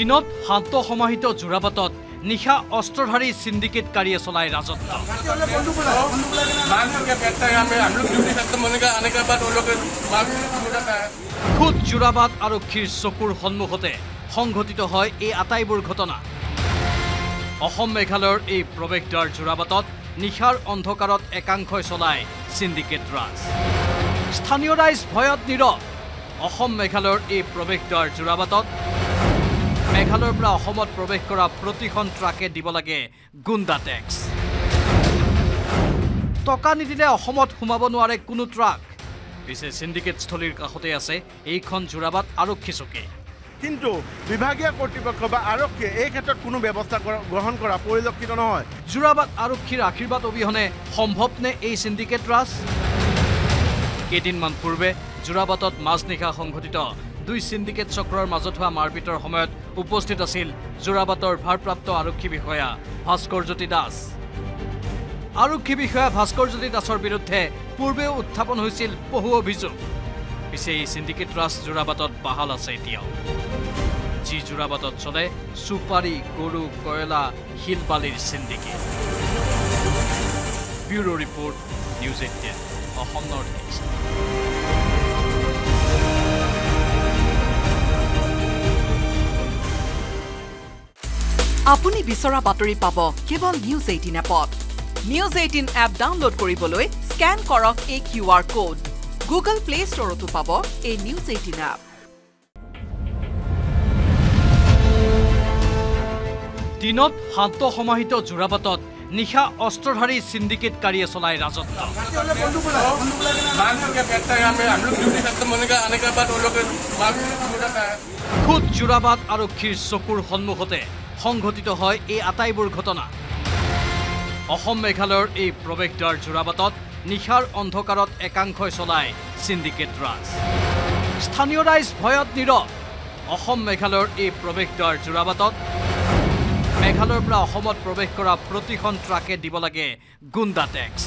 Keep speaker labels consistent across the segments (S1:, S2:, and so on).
S1: দিনত শান্ত সমাহিত জোৰাবাটত নিশা অস্ত্ৰধাৰী সিন্ডিকেটকাৰীয়ে চলাই ৰাজত্ব খুদ জোৰাবাট আৰক্ষীৰ চকুৰ সন্মুখতে সংঘটিত হয় এই আটাইবোৰ ঘটনা অসম মেঘালয়ৰ এই প্ৰৱেশদ্বাৰ জোৰাবাটত নিশাৰ অন্ধকাৰত একাংশই চলাই সিন্ডিকেট ৰাজ স্থানীয় ৰাইজ ভয়ত নীৰৱ অসম মেঘালয়ৰ এই প্ৰৱেশদ্বাৰ জোৰাবাটত মেঘালয়ৰ পৰা অসমত প্ৰৱেশ কৰা প্ৰতিখন ট্ৰাকে দিব লাগে গুণ্ডা টেক্স টকা নিদিলে অসমত সোমাব নোৱাৰে কোনো ট্ৰাক পিছে সিন্ডিকেট স্থলীৰ কাষতে আছে এইখন জোৰাবাট আৰক্ষী চকী
S2: কিন্তু বিভাগীয় কৰ্তৃপক্ষ বা আৰক্ষীয়ে এই ক্ষেত্ৰত কোনো ব্যৱস্থা গ্ৰহণ কৰা পৰিলক্ষিত নহয়
S1: জোৰাবাট আৰক্ষীৰ আশীৰ্বাদ অবিহনে সম্ভৱনে এই সিন্ডিকেট ৰাজ কেইদিনমান পূৰ্বে জোৰাবাটত মাজনিশা সংঘটিত দুই সিন্ডিকেট চক্ৰৰ মাজত হোৱা মাৰপিটৰ সময়ত উপস্থিত আছিল জোৰাবাটৰ ভাৰপ্ৰাপ্ত আৰক্ষী বিষয়া ভাস্কৰজ্যোতি দাস আৰক্ষী বিষয়া ভাস্কৰজ্যোতি দাসৰ বিৰুদ্ধে পূৰ্বেও উত্থাপন হৈছিল বহু অভিযোগ পিছে এই সিন্ডিকেট ৰাজ জোৰাবাটত বাহাল আছে এতিয়াও যি জোৰাবাটত চলে সুপাৰী গৰু কয়লা শিলবালিৰ syndicate bureau report news 18 Assam north east
S3: আপুনি বিচৰা বাতৰি পাব কেৱল নিউজ 18 এপত নিউজ 18 এপ ডাউনলোড কৰিবলৈ স্ক্যান কৰক এই QR কোড গুগল প্লে ষ্টৰতো পাব এই নিউজ 18 এপ
S1: দিনত শান্ত সমাহিত জোৰাবাটত নিশা অস্ত্ৰধাৰী সিন্ডিকেটকাৰীয়ে চলাই ৰাজত্ব খুদ জোৰাবাট আৰক্ষীৰ চকুৰ সন্মুখতে সংঘটিত হয় এই আটাইবোৰ ঘটনা অসম মেঘালয়ৰ এই প্ৰৱেশদ্বাৰ জোৰাবাটত নিশাৰ অন্ধকাৰত একাংশই চলাই সিন্ডিকেট ৰাজ স্থানীয় ৰাইজ ভয়ত নীৰৱ অসম মেঘালয়ৰ এই প্ৰৱেশদ্বাৰ জোৰাবাটত মেঘালয়ৰ পৰা অসমত প্ৰৱেশ কৰা প্ৰতিখন ট্ৰাকে দিব লাগে গুণ্ডা টেক্স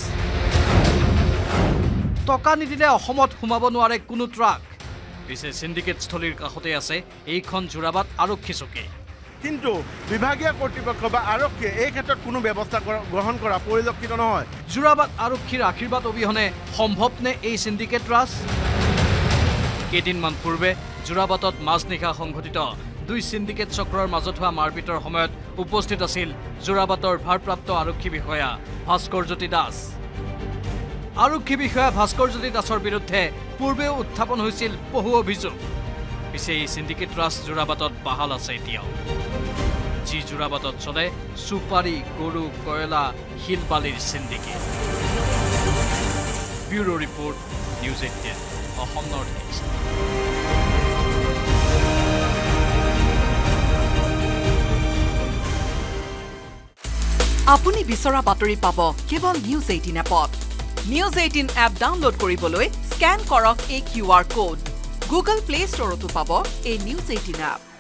S1: টকা নিদিলে অসমত সোমাব নোৱাৰে কোনো ট্ৰাক পিছে সিন্ডিকেট স্থলীৰ কাষতে আছে এইখন জোৰাবাট আৰক্ষী চকী
S2: কিন্তু বিভাগীয় কৰ্তৃপক্ষ বা আৰক্ষীয়ে এই ক্ষেত্ৰত কোনো ব্যৱস্থা গ্ৰহণ কৰা পৰিলক্ষিত নহয়
S1: জোৰাবাট আৰক্ষীৰ আশীৰ্বাদ অবিহনে সম্ভৱনে এই সিন্ডিকেট ৰাজ কেইদিনমান পূৰ্বে জোৰাবাটত মাজনিশা সংঘটিত দুই সিন্ডিকেট চক্ৰৰ মাজত হোৱা মাৰপিটৰ সময়ত উপস্থিত আছিল জোৰাবাটৰ ভাৰপ্ৰাপ্ত আৰক্ষী বিষয়া ভাস্কৰজ্যোতি দাস আৰক্ষী বিষয়া ভাস্কৰজ্যোতি দাসৰ বিৰুদ্ধে পূৰ্বেও উত্থাপন হৈছিল বহু অভিযোগ পিছে এই সিন্ডিকেট ৰাজ জোৰাবাটত বাহাল আছে এতিয়াও যি জোৰাবাটত চলে সুপাৰী গৰু কয়লা শিলবালিৰ syndicate bureau report news 18 Assam north east
S3: আপুনি বিচৰা বাতৰি পাব কেৱল নিউজ 18 এপত নিউজ 18 এপ ডাউনলোড কৰিবলৈ স্ক্যান কৰক এই QR কোড গুগল প্লে ষ্টৰতো পাব এই নিউজ 18 এপ